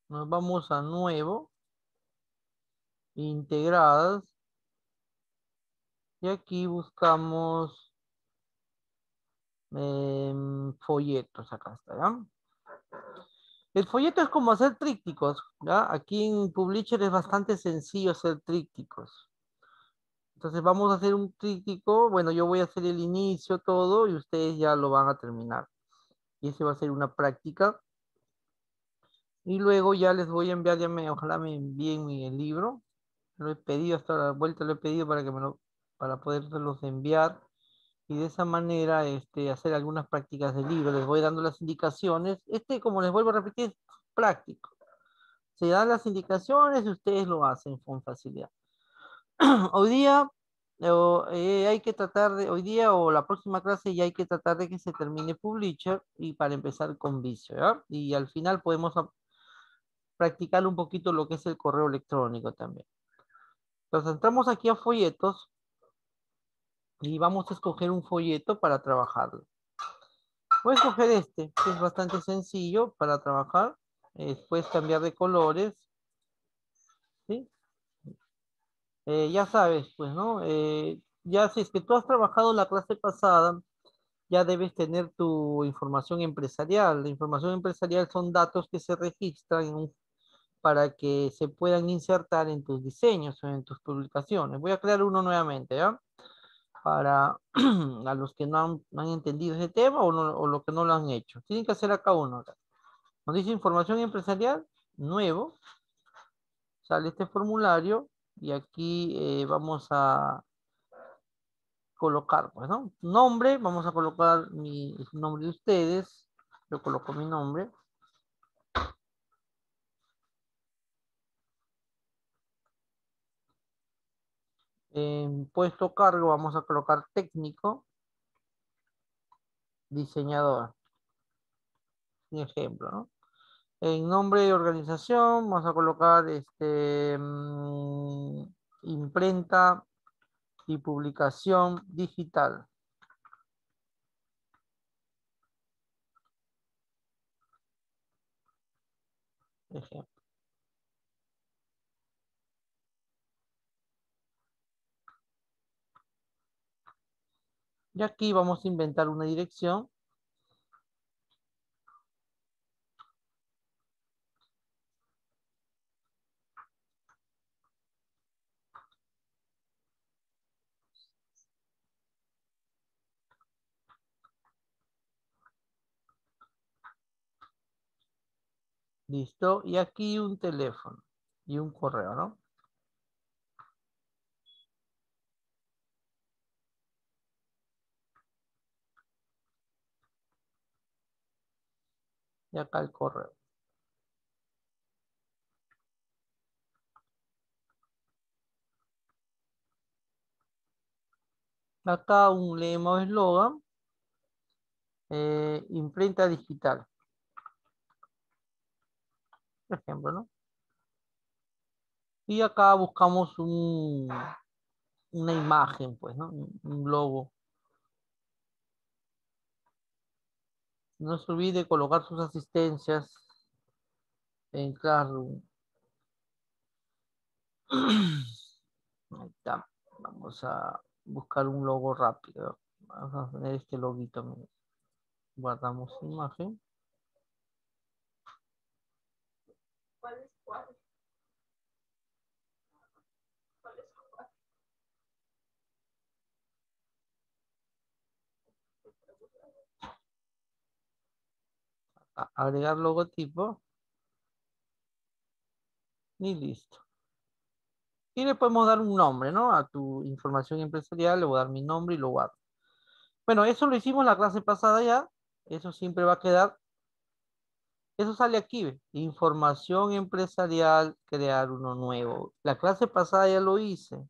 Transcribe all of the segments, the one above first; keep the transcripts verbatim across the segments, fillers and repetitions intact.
Nos vamos a nuevo, integradas, y aquí buscamos em, folletos, acá está, ¿ya? El folleto es como hacer trípticos, ¿ya? Aquí en Publisher es bastante sencillo hacer trípticos. Entonces vamos a hacer un tríptico, bueno, yo voy a hacer el inicio, todo, y ustedes ya lo van a terminar. Y ese va a ser una práctica. Y luego ya les voy a enviar, ya me, ojalá me envíen mi el libro. Lo he pedido hasta la vuelta, lo he pedido para que me lo, para podérselos enviar. Y de esa manera, este, hacer algunas prácticas del libro. Les voy dando las indicaciones. Este, como les vuelvo a repetir, es práctico. Se dan las indicaciones y ustedes lo hacen con facilidad. Hoy día o, eh, hay que tratar de, hoy día o la próxima clase ya hay que tratar de que se termine Publisher y para empezar con Visio, ¿ya? Y al final podemos a- practicar un poquito lo que es el correo electrónico también. Entonces entramos aquí a folletos y vamos a escoger un folleto para trabajarlo. Voy a escoger este, que es bastante sencillo para trabajar. Eh, puedes cambiar de colores, ¿sí? Eh, ya sabes, pues, ¿no? Eh, ya si es que tú has trabajado la clase pasada, ya debes tener tu información empresarial. La información empresarial son datos que se registran en un- para que se puedan insertar en tus diseños o en tus publicaciones. Voy a crear uno nuevamente, ¿ya? Para a los que no han, no han entendido ese tema o, no, o los que no lo han hecho. Tienen que hacer acá uno. Acá. Nos dice información empresarial, nuevo, sale este formulario y aquí eh, vamos a colocar, pues, ¿no? Nombre, vamos a colocar mi, el nombre de ustedes, yo coloco mi nombre. En puesto cargo vamos a colocar técnico, diseñador, un ejemplo, ¿no? En nombre de organización vamos a colocar este, mm, imprenta y publicación digital, ejemplo. Y aquí vamos a inventar una dirección. Listo. Y aquí un teléfono y un correo, ¿no? Y acá el correo. Acá un lema o eslogan, eh, imprenta digital, por ejemplo, ¿no? Y acá buscamos un, una imagen, pues, ¿no? Un un logo. No se olvide colocar sus asistencias en Classroom. Ahí está. Vamos a buscar un logo rápido. Vamos a poner este loguito. Mira. Guardamos imagen. a- Agregar logotipo y listo. Y le podemos dar un nombre, ¿no? A tu información empresarial, le voy a dar mi nombre y lo guardo. Bueno, eso lo hicimos la clase pasada ya. Eso siempre va a quedar. Eso sale aquí, ¿ve? Información empresarial, crear uno nuevo. La clase pasada ya lo hice.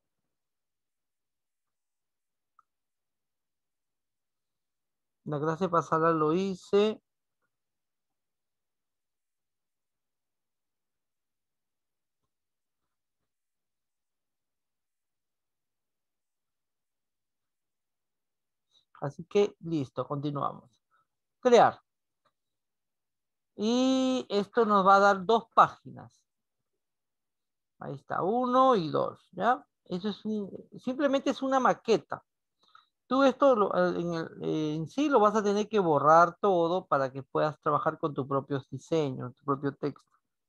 La clase pasada lo hice. Así que listo, continuamos. Crear. Y esto nos va a dar dos páginas. Ahí está, uno y dos, ¿ya? Eso es un, simplemente es una maqueta. Tú esto lo- eh, en, el- eh, en sí lo vas a tener que borrar todo para que puedas trabajar con tus propios diseños, tu propio texto.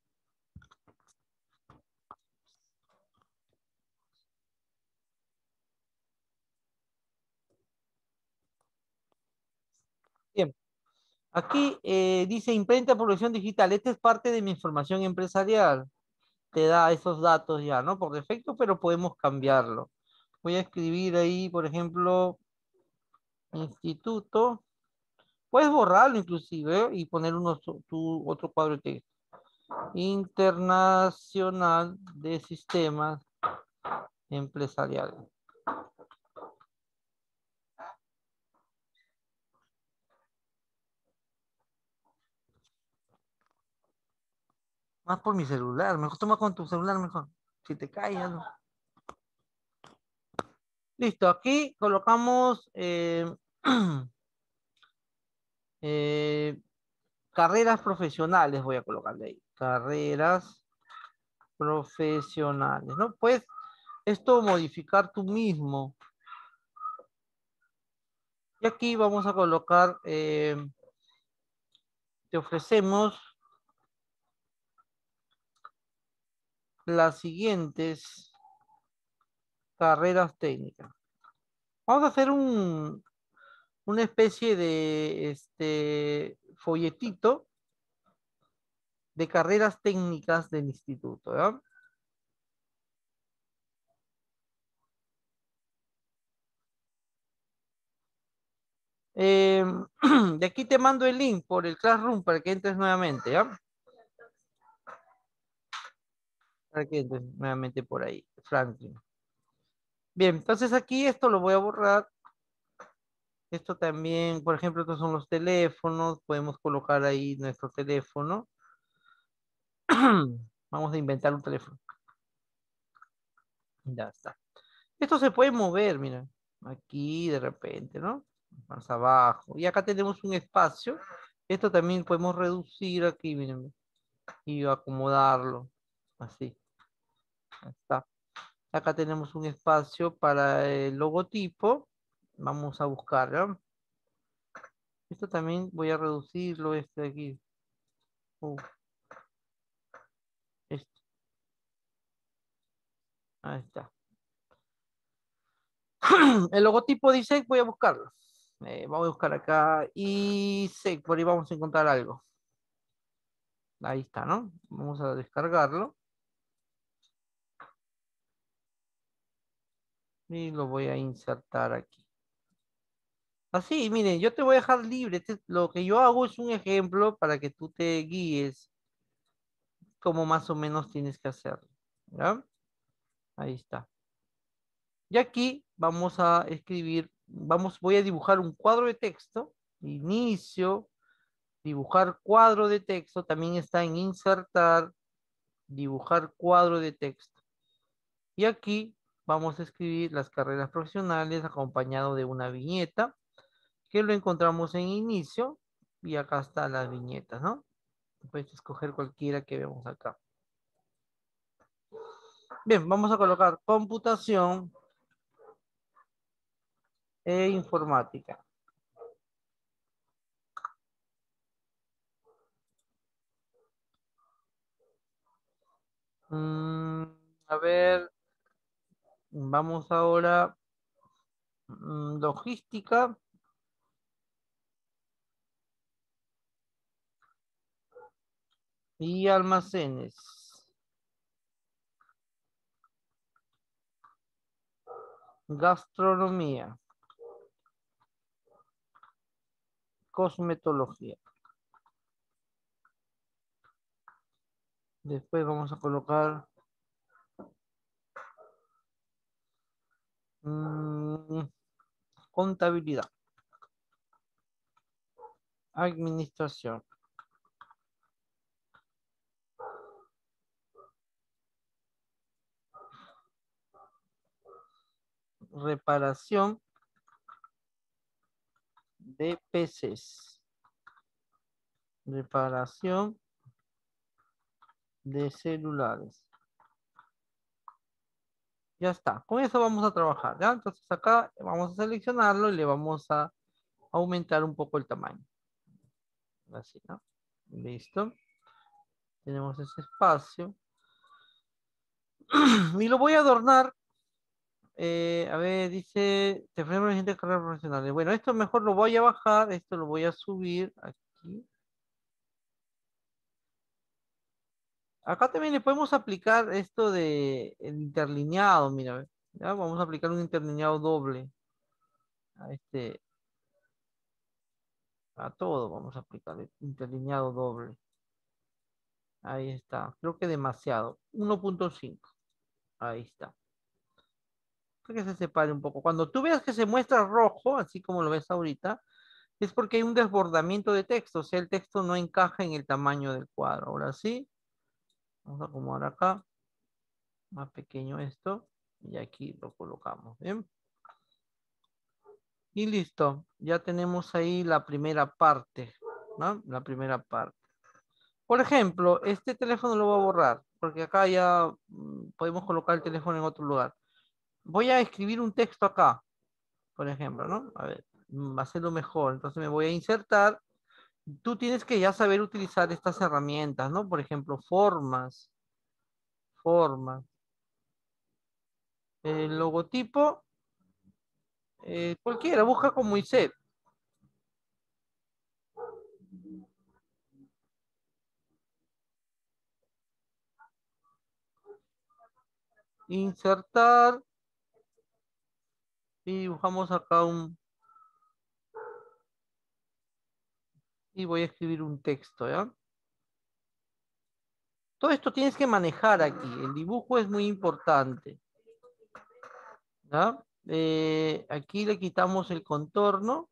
Bien, aquí eh, dice imprenta producción digital. Esta es parte de mi información empresarial. Te da esos datos ya, ¿no? Por defecto, pero podemos cambiarlo. Voy a escribir ahí, por ejemplo, instituto. Puedes borrarlo inclusive, ¿eh? Y poner unos, tu, otro cuadro de texto. Internacional de Sistemas Empresariales. Más por mi celular, mejor toma con tu celular mejor. Si te cae, ya no. Listo, aquí colocamos eh, eh, carreras profesionales, voy a colocarle ahí. Carreras profesionales, ¿no? Puedes esto modificar tú mismo. Y aquí vamos a colocar, eh, te ofrecemos las siguientes carreras técnicas. Vamos a hacer un, una especie de este folletito de carreras técnicas del instituto, ¿ya? Eh, de aquí te mando el link por el Classroom para que entres nuevamente, ¿ya? Para que entres nuevamente por ahí, Franklin. Bien, entonces aquí esto lo voy a borrar. Esto también, por ejemplo, estos son los teléfonos. Podemos colocar ahí nuestro teléfono. Vamos a inventar un teléfono. Ya está. Esto se puede mover, mira. Aquí de repente, ¿no? Más abajo. Y acá tenemos un espacio. Esto también podemos reducir aquí, miren. Y acomodarlo. Así. Ahí está. Acá tenemos un espacio para el logotipo. Vamos a buscar, ¿ya? Esto también voy a reducirlo, este de aquí. Uh, este. Ahí está. El logotipo dice, voy a buscarlo. Eh, vamos a buscar acá y sé, por ahí vamos a encontrar algo. Ahí está, ¿no? Vamos a descargarlo y lo voy a insertar aquí. Así, miren, yo te voy a dejar libre. Este- lo que yo hago es un ejemplo para que tú te guíes cómo más o menos tienes que hacerlo. ¿Ya? Ahí está. Y aquí vamos a escribir, vamos, voy a dibujar un cuadro de texto. Inicio, dibujar cuadro de texto. También está en insertar, dibujar cuadro de texto. Y aquí vamos a escribir las carreras profesionales acompañado de una viñeta que lo encontramos en inicio y acá están las viñetas, ¿no? Puedes escoger cualquiera que vemos acá. Bien, vamos a colocar computación e informática. Mm, a ver, vamos ahora. mm, logística y almacenes. Gastronomía. Cosmetología. Después vamos a colocar mm, contabilidad. Administración. Reparación de P Cs. Reparación de celulares. Ya está. Con eso vamos a trabajar, ¿ya? Entonces acá vamos a seleccionarlo y le vamos a aumentar un poco el tamaño. Así, ¿no? Listo. Tenemos ese espacio. Y lo voy a adornar. Eh, a ver, dice, te ofrecemos la gente de carreras profesionales. Bueno, esto mejor lo voy a bajar, esto lo voy a subir aquí. Acá también le podemos aplicar esto de el interlineado, mira, ve, ya vamos a aplicar un interlineado doble a este, a todo vamos a aplicar el interlineado doble. Ahí está, creo que demasiado, uno punto cinco, ahí está. Creo que se separe un poco. Cuando tú veas que se muestra rojo, así como lo ves ahorita, es porque hay un desbordamiento de texto, o sea, el texto no encaja en el tamaño del cuadro. Ahora sí, vamos a acomodar acá, más pequeño esto, y aquí lo colocamos, ¿bien? Y listo, ya tenemos ahí la primera parte, ¿no? La primera parte. Por ejemplo, este teléfono lo voy a borrar, porque acá ya mm, podemos colocar el teléfono en otro lugar. Voy a escribir un texto acá, por ejemplo, ¿no? A ver, mm, va a ser lo mejor. Entonces me voy a insertar. Tú tienes que ya saber utilizar estas herramientas, ¿no? Por ejemplo, formas, formas. El logotipo, eh, cualquiera, busca con Moisés. Insertar y dibujamos acá un... Y voy a escribir un texto, ¿ya? Todo esto tienes que manejar aquí. El dibujo es muy importante, ¿ya? Eh, aquí le quitamos el contorno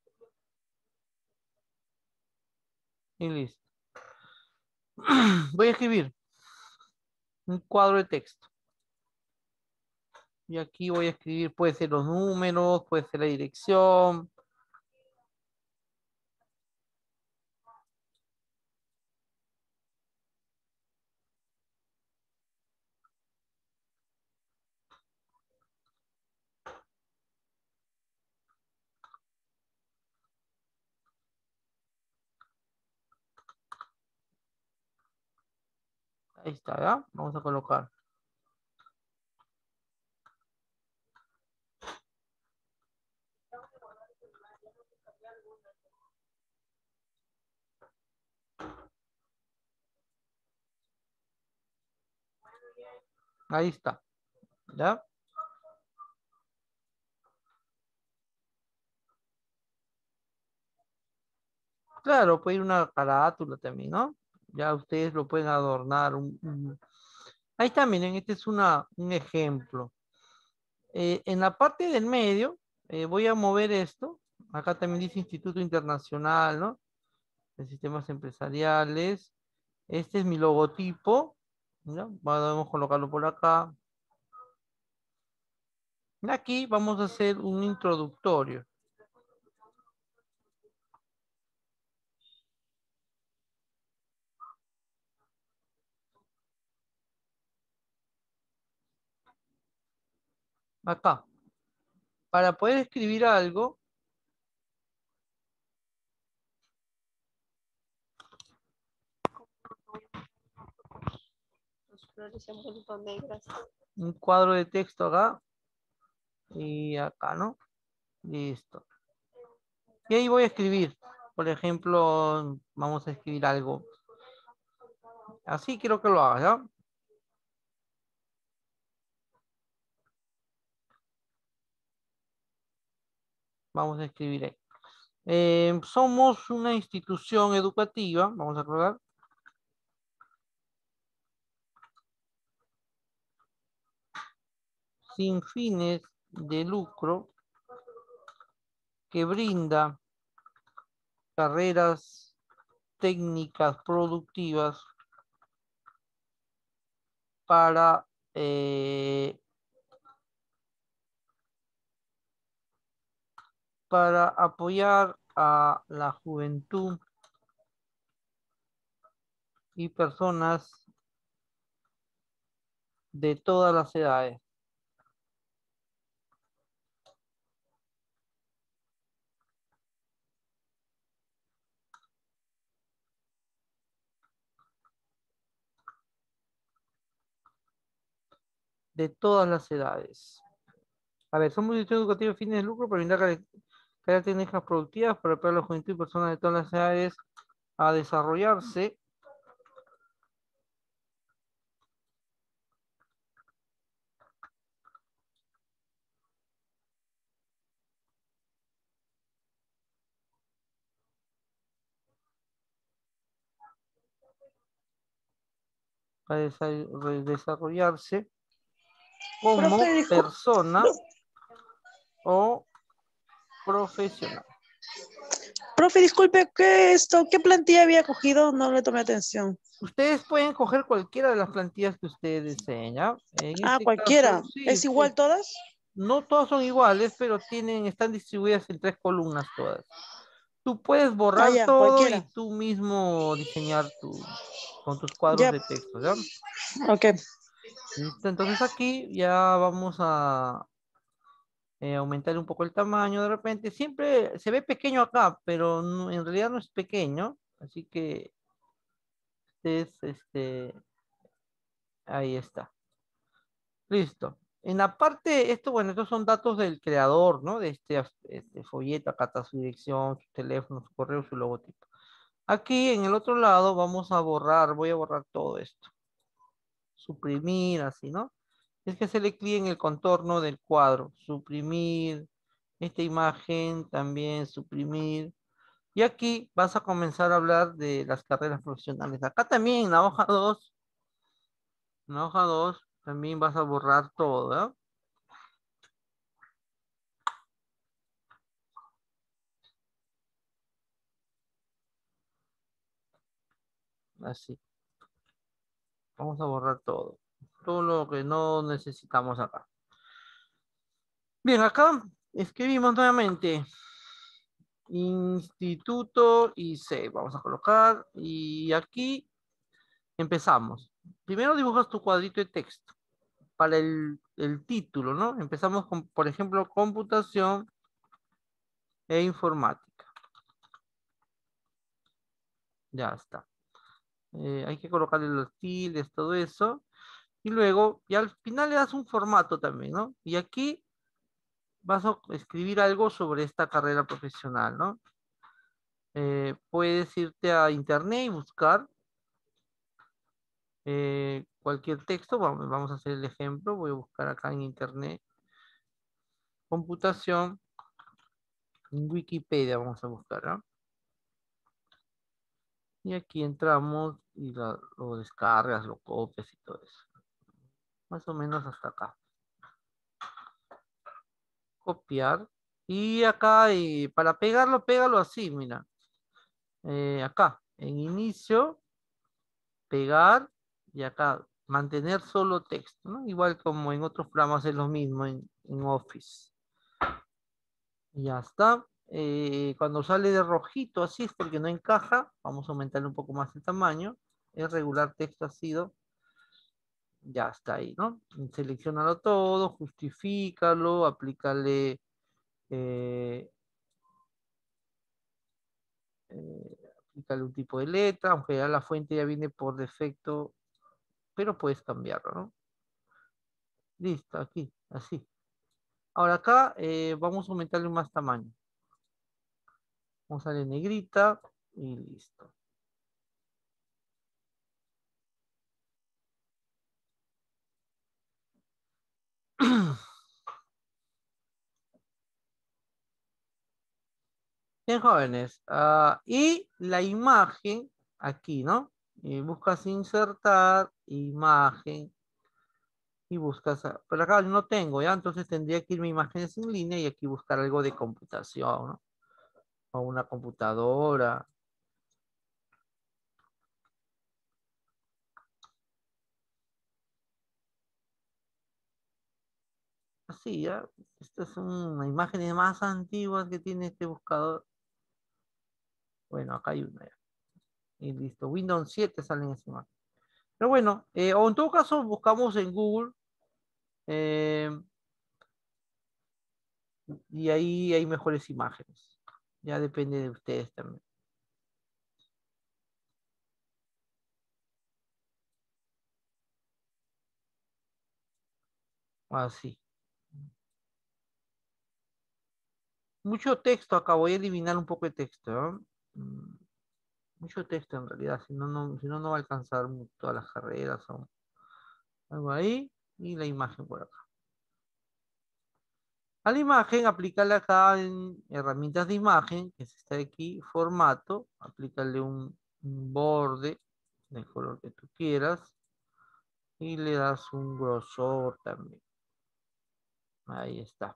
y listo. Voy a escribir un cuadro de texto. Y aquí voy a escribir, puede ser los números, puede ser la dirección. Ahí está, ¿ya? Vamos a colocar. Ahí está, ¿ya? Claro, puede ir una carátula también, ¿no? Ya ustedes lo pueden adornar. un- un- Ahí está, miren, este es una, un ejemplo. Eh, en la parte del medio, eh, voy a mover esto. Acá también dice Instituto Internacional, ¿no? De Sistemas Empresariales. Este es mi logotipo, ¿no? Vamos a colocarlo por acá. Y aquí vamos a hacer un introductorio. Acá. Para poder escribir algo, Las flores se han vuelto negras. un cuadro de texto acá y acá, ¿no? Listo. Y ahí voy a escribir. Por ejemplo, vamos a escribir algo. Así quiero que lo haga, ¿ya? Vamos a escribir ahí. Eh, somos una institución educativa, vamos a aclarar, sin fines de lucro que brinda carreras técnicas productivas para, eh, para apoyar a la juventud y personas de todas las edades. De todas las edades. A ver, son muy educativos fines de lucro para brindar cale- crear técnicas productivas para apoyar a la juventud y personas de todas las edades a desarrollarse, a desa- re- desarrollarse como Profe, discu- persona o profesional. profe, disculpe, ¿qué esto? ¿Qué plantilla había cogido? No le tomé atención. Ustedes pueden coger cualquiera de las plantillas que ustedes deseen, ¿ya? En Ah, este caso, cualquiera. sí, ¿Es usted- igual todas? no todas son iguales, pero tienen, están distribuidas en tres columnas todas. Tú puedes Ah, borrar ya, todo y cualquiera. tú mismo diseñar tu, con tus cuadros Ya, de texto, ¿ya? ok. Listo, entonces aquí ya vamos a eh, aumentar un poco el tamaño de repente. Siempre se ve pequeño acá, pero no- en realidad no es pequeño, así que es este, ahí está. Listo. En la parte, esto, bueno, estos son datos del creador, ¿no? De este, as- este folleto, acá está su dirección, su teléfono, su correo, su logotipo. Aquí en el otro lado vamos a borrar, voy a borrar todo esto. Suprimir, así, ¿no? Es que se le clic en el contorno del cuadro. Suprimir esta imagen, también suprimir. Y aquí vas a comenzar a hablar de las carreras profesionales. Acá también en la hoja dos, en la hoja dos también vas a borrar todo, ¿no? Así. Vamos a borrar todo. Todo lo que no necesitamos acá. Bien, acá escribimos nuevamente Instituto I C. Vamos a colocar. Y aquí empezamos. Primero dibujas tu cuadrito de texto para el, el título, ¿no? Empezamos con, por ejemplo, computación e informática. Ya está. Eh, hay que colocarle los tildes, todo eso. Y luego, y al final le das un formato también, ¿no? Y aquí vas a escribir algo sobre esta carrera profesional, ¿no? Eh, puedes irte a internet y buscar eh, cualquier texto. Vamos, vamos a hacer el ejemplo. Voy a buscar acá en internet. Computación. En Wikipedia vamos a buscar, ¿no? Y aquí entramos y la- lo descargas, lo copias y todo eso. Más o menos hasta acá. Copiar. Y acá, eh, para pegarlo, pégalo así, mira. Eh, acá, en inicio, pegar y acá, mantener solo texto, ¿no? Igual como en otros programas es lo mismo en, en Office. Y ya está. Eh, cuando sale de rojito así es porque no encaja. Vamos a aumentarle un poco más el tamaño. Es regular texto ha sido. Ya está ahí, ¿no? Seleccionalo todo, justifícalo, aplícale eh, eh, aplícale un tipo de letra, aunque ya la fuente ya viene por defecto, pero puedes cambiarlo, ¿no? Listo, aquí, así. Ahora acá eh, vamos a aumentarle más tamaño. Vamos a darle negrita y listo. Bien, jóvenes. Ah, y la imagen, aquí, ¿no? Y buscas insertar, imagen, y buscas, a- pero acá no tengo, ¿ya? Entonces tendría que irme a imágenes en línea y aquí buscar algo de computación, ¿no? O una computadora. Así, ¿ya? Estas son unas imágenes más antiguas que tiene este buscador. Bueno, acá hay una. Ya. Y listo. Windows siete sale en esa imagen. Pero bueno, eh, o en todo caso buscamos en Google eh, y ahí hay mejores imágenes. Ya depende de ustedes también. Así. Mucho texto acá. Voy a eliminar un poco de texto. ¿No? Mm, Mucho texto en realidad. Si no, no, si no, no va a alcanzar mu- todas las carreras o algo ahí. Y la imagen por acá. A la imagen, aplicarle acá en herramientas de imagen, que es esta de aquí, formato, aplicarle un, un borde del color que tú quieras y le das un grosor también. Ahí está.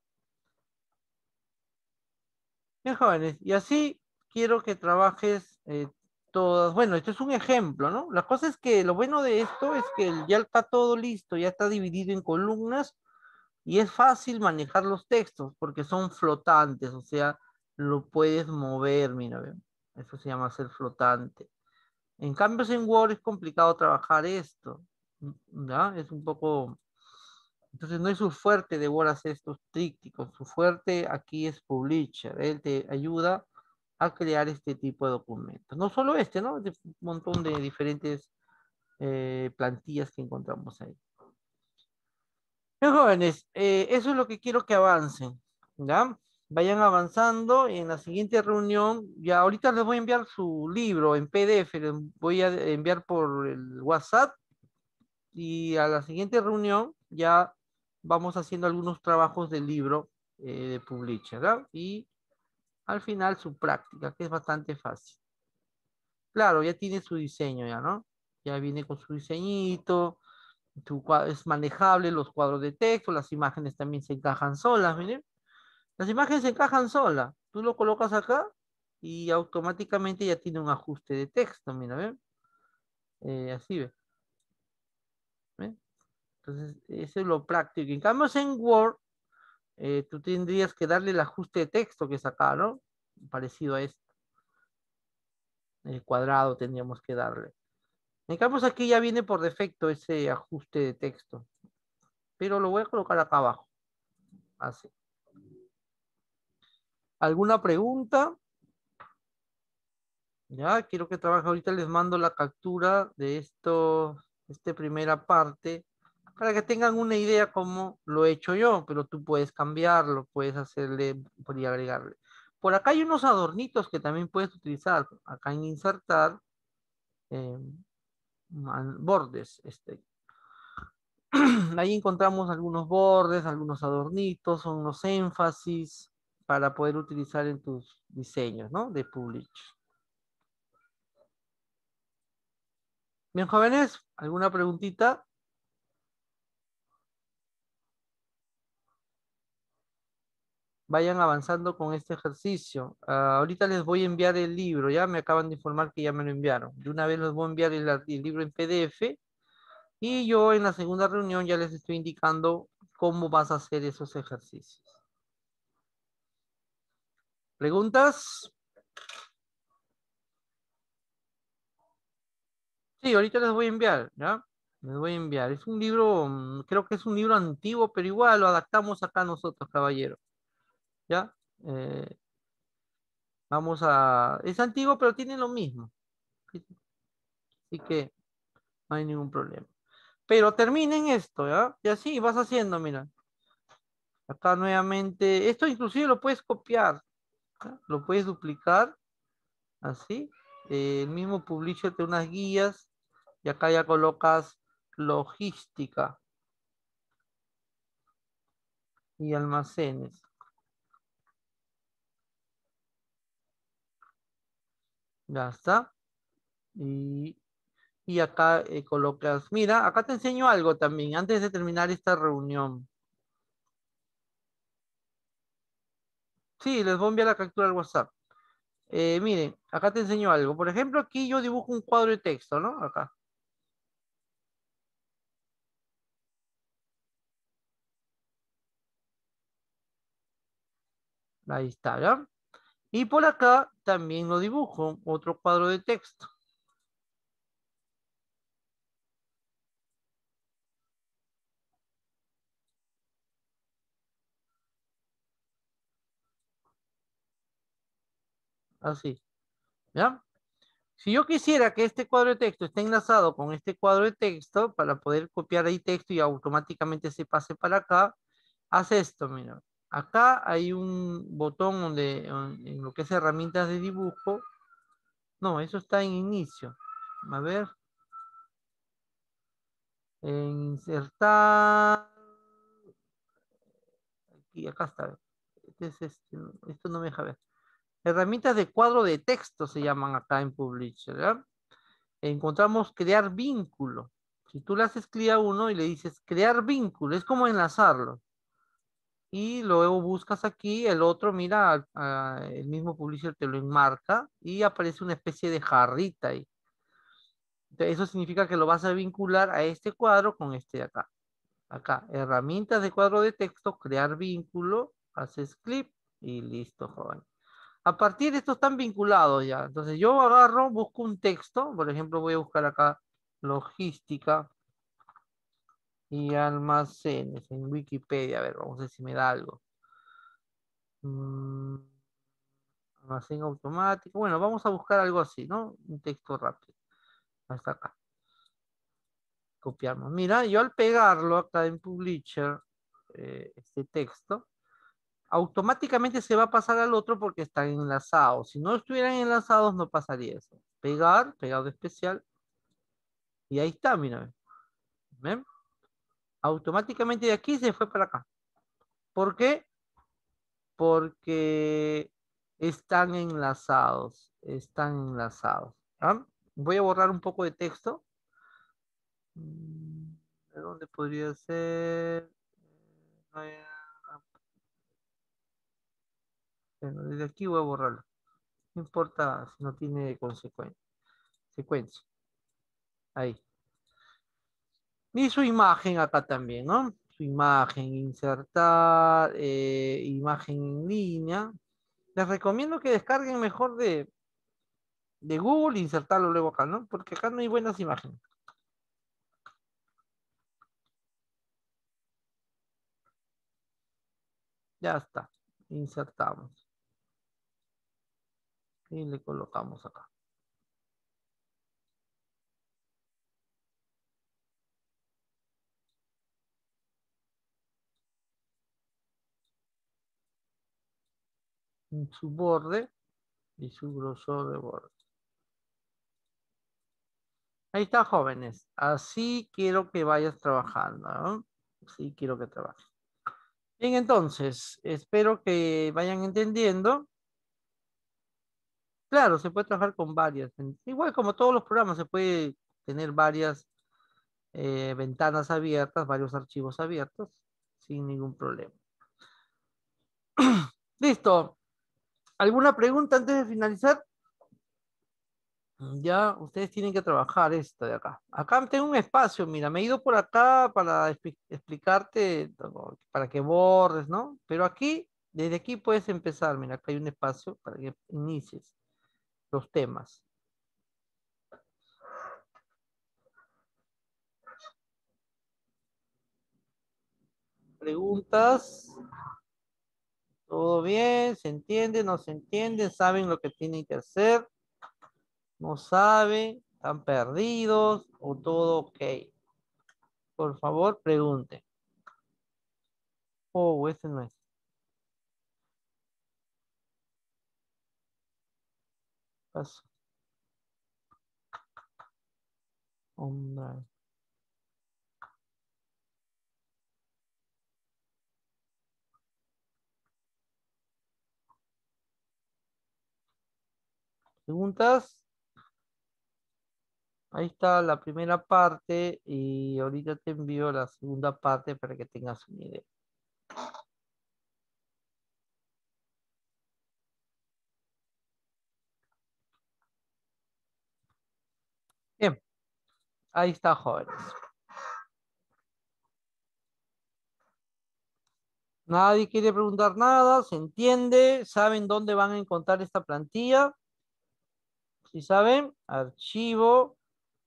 Bien, jóvenes, y así quiero que trabajes eh, todas. Bueno, esto es un ejemplo, ¿no? La cosa es que lo bueno de esto es que ya está todo listo, ya está dividido en columnas y es fácil manejar los textos porque son flotantes, o sea, lo puedes mover, mira, ¿ven? Eso se llama ser flotante. En cambio, en Word es complicado trabajar esto, ¿ya? Es un poco... Entonces no es su fuerte de Word hacer estos trípticos, su fuerte aquí es Publisher, él te ayuda a crear este tipo de documentos. No solo este, ¿no? De un montón de diferentes eh, plantillas que encontramos ahí. Bien, jóvenes, eh, eso es lo que quiero que avancen, ¿ya? Vayan avanzando y en la siguiente reunión, ya ahorita les voy a enviar su libro en P D F, les voy a enviar por el WhatsApp y a la siguiente reunión ya vamos haciendo algunos trabajos del libro eh, de Publisher, ¿ya? Y al final su práctica, que es bastante fácil. Claro, ya tiene su diseño ya, ¿no? Ya viene con su diseñito, tu cua- es manejable los cuadros de texto, las imágenes también se encajan solas, miren. Las imágenes se encajan solas. Tú lo colocas acá y automáticamente ya tiene un ajuste de texto, mira, ¿ven? Eh, así ve. ¿Ven? Entonces, eso es lo práctico. En cambio, en Word, eh, tú tendrías que darle el ajuste de texto que es acá, ¿no? Parecido a esto. El cuadrado tendríamos que darle. En cambio, aquí ya viene por defecto ese ajuste de texto. Pero lo voy a colocar acá abajo. Así. ¿Alguna pregunta? Ya, quiero que trabaje. Ahorita les mando la captura de esto, esta primera parte, para que tengan una idea cómo lo he hecho yo, pero tú puedes cambiarlo, puedes hacerle, podría agregarle. Por acá hay unos adornitos que también puedes utilizar. Acá en insertar, eh, bordes. Este. Ahí encontramos algunos bordes, algunos adornitos, son unos énfasis para poder utilizar en tus diseños, ¿no? De Publish. Bien, jóvenes, ¿alguna preguntita? Vayan avanzando con este ejercicio. Ah, ahorita les voy a enviar el libro, ya me acaban de informar que ya me lo enviaron. De una vez les voy a enviar el, el libro en P D F y yo en la segunda reunión ya les estoy indicando cómo vas a hacer esos ejercicios. ¿Preguntas? Sí, ahorita les voy a enviar, ¿ya? Les voy a enviar. Es un libro, mm, creo que es un libro antiguo, pero igual lo adaptamos acá nosotros, caballero. ¿Ya? Eh, vamos a... Es antiguo, pero tiene lo mismo. Así que no hay ningún problema. Pero terminen esto, ¿ya? Y así vas haciendo, mira. Acá nuevamente, esto inclusive lo puedes copiar, ¿ya? Lo puedes duplicar, así. Eh, el mismo publisher de unas guías y acá ya colocas logística y almacenes. Ya está. Y, y acá eh, colocas, mira, acá te enseño algo también, antes de terminar esta reunión. Sí, les voy a enviar la captura al WhatsApp. Eh, miren, acá te enseño algo. Por ejemplo, aquí yo dibujo un cuadro de texto, ¿no? Acá. Ahí está, ¿ya? Y por acá también lo dibujo, otro cuadro de texto. Así, ¿ya? Si yo quisiera que este cuadro de texto esté enlazado con este cuadro de texto, para poder copiar ahí texto y automáticamente se pase para acá, haz esto, mira. Acá hay un botón donde, en en lo que es herramientas de dibujo. No, eso está en inicio. A ver. En insertar. Aquí, acá está. Este es este, esto no me deja ver. Herramientas de cuadro de texto se llaman acá en Publisher, ¿ya? Encontramos crear vínculo. Si tú le haces clic a uno y le dices crear vínculo, es como enlazarlo. Y luego buscas aquí el otro, mira, a- el mismo Publisher te lo enmarca y aparece una especie de jarrita ahí. Entonces, eso significa que lo vas a vincular a este cuadro con este de acá. Acá, herramientas de cuadro de texto, crear vínculo, haces clic y listo, joven. A partir de esto están vinculados ya. Entonces yo agarro, busco un texto, por ejemplo voy a buscar acá logística y almacenes en Wikipedia. A ver, vamos a ver si me da algo. Mm, almacén automático. Bueno, vamos a buscar algo así, ¿no? Un texto rápido. Hasta acá. Copiamos. Mira, yo al pegarlo acá en Publisher, eh, este texto, automáticamente se va a pasar al otro porque están enlazados. Si no estuvieran enlazados, no pasaría eso. Pegar, pegado especial, y ahí está, mira. ¿Ven? Automáticamente de aquí se fue para acá. ¿Por qué? Porque están enlazados, están enlazados. ¿Ah? Voy a borrar un poco de texto. Mm, ¿De dónde podría ser? Eh, Bueno, desde aquí voy a borrarlo. No importa si no tiene consecuencia. Secuencia. Ahí. Y su imagen acá también, ¿no? Su imagen, insertar, eh, imagen en línea. Les recomiendo que descarguen mejor de, de Google e insertarlo luego acá, ¿no? Porque acá no hay buenas imágenes. Ya está. Insertamos. Y le colocamos acá. En su borde y su grosor de borde. Ahí está, jóvenes. Así quiero que vayas trabajando, ¿no? Así quiero que trabajes. Bien, entonces, espero que vayan entendiendo. Claro, se puede trabajar con varias. en- Igual como todos los programas, se puede tener varias eh, ventanas abiertas, varios archivos abiertos, sin ningún problema. Listo. ¿Alguna pregunta antes de finalizar? Ya, ustedes tienen que trabajar esto de acá. Acá tengo un espacio, mira, me he ido por acá para expli- explicarte, todo, para que borres, ¿no? Pero aquí, desde aquí puedes empezar, mira, acá hay un espacio para que inicies los temas. Preguntas, todo bien, se entiende, no se entiende, saben lo que tienen que hacer, no saben, están perdidos o todo ok. Por favor, pregunten. Oh, ese no es. Paso. Hombre. ¿Preguntas? Ahí está la primera parte y ahorita te envío la segunda parte para que tengas una idea. Bien, ahí está, jóvenes. Nadie quiere preguntar nada, se entiende, saben dónde van a encontrar esta plantilla. Si saben, archivo,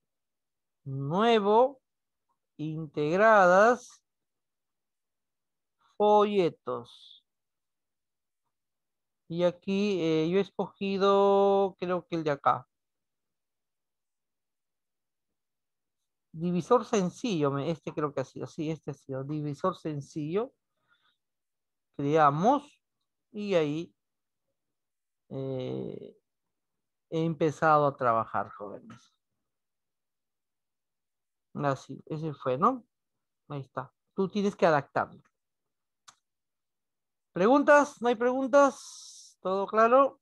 nuevo, integradas, folletos. Y aquí eh, yo he escogido, creo que el de acá. Divisor sencillo, me- este creo que ha sido, sí, este ha sido. Divisor sencillo. Creamos y ahí eh, he empezado a trabajar, jóvenes. Así, ese fue, ¿no? Ahí está. Tú tienes que adaptarlo. ¿Preguntas? ¿No hay preguntas? ¿Todo claro?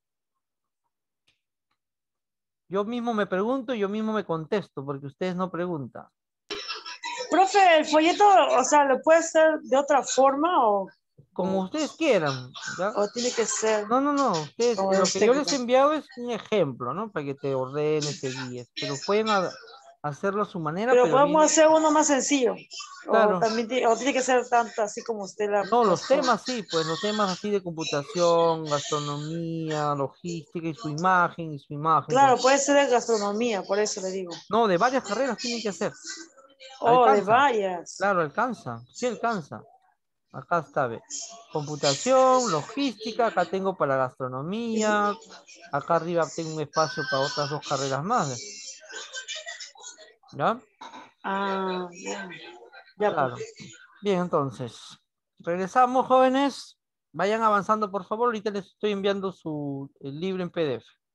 Yo mismo me pregunto y yo mismo me contesto, porque ustedes no preguntan. Profe, el folleto, o sea, ¿lo puede hacer de otra forma o, Como o, ustedes quieran, ¿ya? o tiene que ser No, no, no. Ustedes, como eh, de lo que yo les usted? he enviado es un ejemplo, ¿no? Para que te ordenes, te guíes. Pero pueden ha- hacerlo a su manera, Pero pero podemos bien, hacer uno más sencillo. O claro. también ti- o tiene que ser tanto así como usted la, No, las los forma. temas sí, pues los temas así de computación, gastronomía, logística y su imagen y su imagen, Claro, pues. puede ser de gastronomía, por eso le digo. No, de varias carreras tienen que hacer. Oh, de Alcanza, varias. claro, alcanza, sí alcanza. Acá está, ve. Computación, logística, acá tengo para gastronomía, acá arriba tengo un espacio para otras dos carreras más, ve. ¿Ya? Ah, ya. Ya, pues. Claro. Bien, entonces, regresamos, jóvenes. Vayan avanzando, por favor. Ahorita les estoy enviando su el libro en P D F.